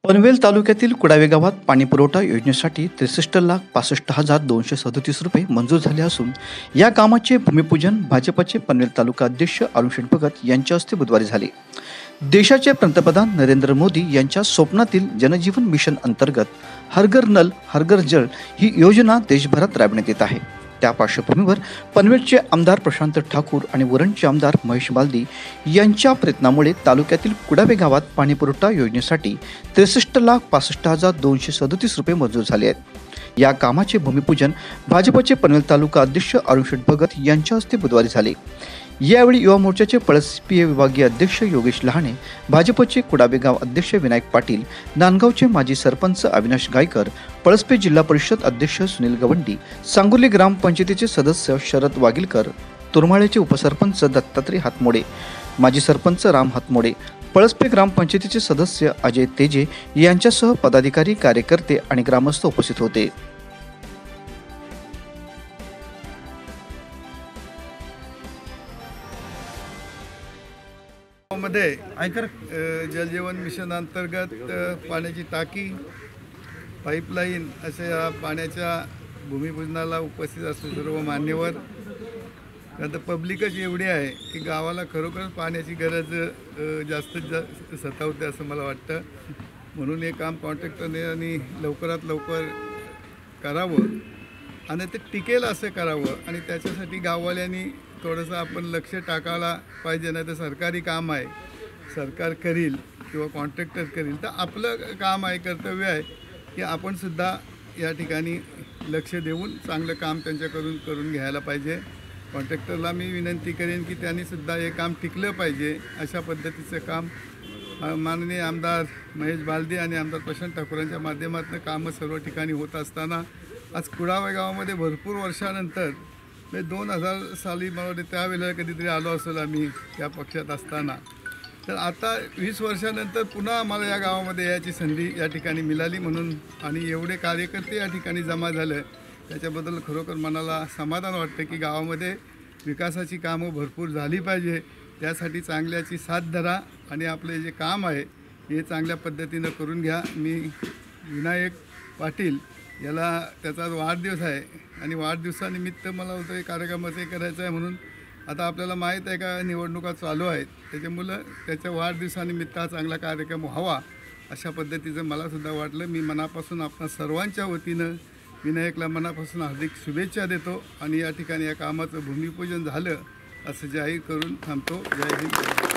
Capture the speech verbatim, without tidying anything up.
पनवेल तालुक्यातील कुडावे गावात पाणीपुरवठा योजनेसाठी त्रेसष्ट लाख पासष्ट हजार दोनशे सदतीस रुपये मंजूर झाले असून या कामाचे भूमिपूजन भाजपचे पनवेल तालुका अध्यक्ष अरुण शेठ भगत यांच्या हस्ते बुधवारी झाले। देशाचे पंतप्रधान नरेंद्र मोदी यांच्या स्वप्नातील जनजीवन मिशन अंतर्गत हर घर नल हर घर जल ही योजना देशभरात राबवण्यात येत आहे। त्या पार्श्वभूमीवर पनवेलचे आमदार प्रशांत ठाकूर आणि वरणचे आमदार महेश बालदी यांच्या प्रयत्नामुळे तालुक्यातील कुडावे गावात पाणीपुरवठा योजनेसाठी त्रेसष्ट लाख पासष्ट हजार दोनशे सदतीस रुपये मंजूर झाले आहेत। या कामाचे भूमिपूजन भाजपचे पनवेल तालुका अध्यक्ष अरुण शेठ भगत यांच्या हस्ते बुधवारी झाले। यावेळी युवा मोर्चाचे पळसपीय विभागीय अध्यक्ष योगेश लहाने, भाजपचे कुडावे गाव अध्यक्ष विनायक पाटील, नांदगावचे माजी सरपंच अविनाश गायकर, पळसपे जिल्हा परिषद अध्यक्ष सुनील गवंडी, सांगुर्ली ग्रामपंचायतीचे सदस्य शरद वागिलकर, तुरमाळ्याचे उपसरपंच दत्तात्रय हातमोडे, माजी सरपंच राम हातमोडे, पळसपे ग्रामपंचायतीचे सदस्य अजय तेजे यांच्यासह पदाधिकारी, कार्यकर्ते आणि ग्रामस्थ उपस्थित होते। मध्ये आयकर जलजीवन मिशन अंतर्गत पाण्याची टाकी, पाईपलाईन असे या पाण्याच्या भूमिपूजनाला उपस्थित असले सर्व मान्यवर। आता पब्लिकच एवढी आहे की गावाला खरोखर पाण्याची गरज जास्तीत जास्त सतावते असं मला वाटतं। म्हणून हे काम कॉन्ट्रॅक्टरने आणि लवकरात लवकर करावं आणि ते टिकेल असं करावं आणि त्याच्यासाठी गाववाल्यांनी थोडंसं आपण लक्ष टाकायला पाहिजे। नाही तर सरकारी काम आहे, सरकार करील किंवा कॉन्ट्रॅक्टर करील, तर आपलं काम आहे, कर्तव्य आहे की आपण सुद्धा या ठिकाणी लक्ष देऊन चांगलं काम त्यांच्याकडून करून घ्यायला पाहिजे। कॉन्ट्रॅक्टरला मी विनंती करेन की त्यांनी सुद्धा हे काम टिकलं पाहिजे। अशा पद्धतीचं काम माननीय आमदार महेश बालदी आणि आमदार प्रशांत ठाकूरांच्या माध्यमातून कामं सर्व ठिकाणी होत असताना आज कुडावे गावामध्ये भरपूर वर्षानंतर दोन हजार साली मला वाटते त्यावेळेला कधीतरी आलो असेल आम्ही त्या पक्षात असताना, तर आता वीस वर्षानंतर पुन्हा आम्हाला या गावामध्ये याची संधी या ठिकाणी मिळाली म्हणून आणि एवढे कार्यकर्ते या ठिकाणी जमा झाले त्याच्याबद्दल खरोखर मनाला समाधान वाटतं की गावामध्ये विकासाची कामं भरपूर झाली पाहिजे। त्यासाठी चांगल्याची साथ धरा आणि आपले जे काम आहे हे चांगल्या पद्धतीनं करून घ्या। मी विनायक पाटील याला त्याचा वाढदिवस आहे आणि वाढदिवसानिमित्त मला होतं कार्यक्रमाचं हे करायचं आहे म्हणून आता आपल्याला माहीत आहे का निवडणुका चालू आहेत, त्याच्यामुळं त्याच्या वाढदिवसानिमित्त हा चांगला कार्यक्रम व्हावा अशा पद्धतीचं मलासुद्धा वाटलं। मी मनापासून आपणा सर्वांच्या वतीनं विनायकला मनापासून हार्दिक शुभेच्छा देतो आणि या ठिकाणी या कामाचं भूमिपूजन झालं असं जाहीर करून थांबतो। जय हिंद।